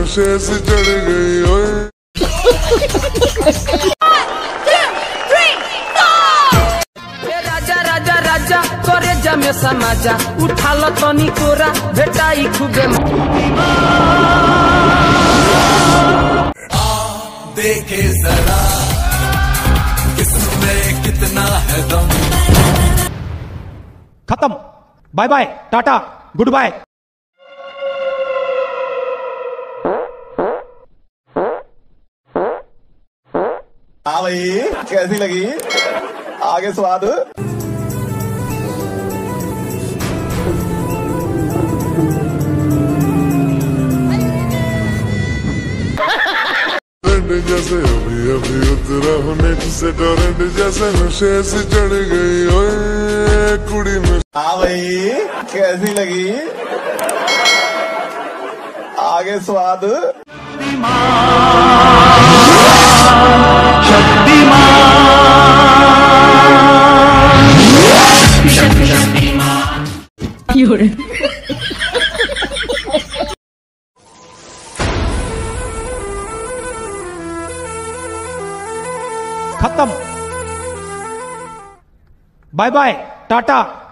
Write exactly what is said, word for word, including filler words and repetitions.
नशे से चढ़ गई ओए। राजा राजा राजा करे जमे समाजा उठा लो तनी कोरा भेटाई खूबे देखे जरा किसमें कितना है दम। खत्म, bye bye, tata, good bye. हाँ भाई, कैसी लगी? आगे स्वाद। जैसे अभी अभी उतरा हूँ नेट से टोरेंट जैसे नशे से चढ़ गई ओए कुड़ी में। हाँ भाई, कैसी लगी? आगे स्वाद। खत्म, बाय बाय, टाटा,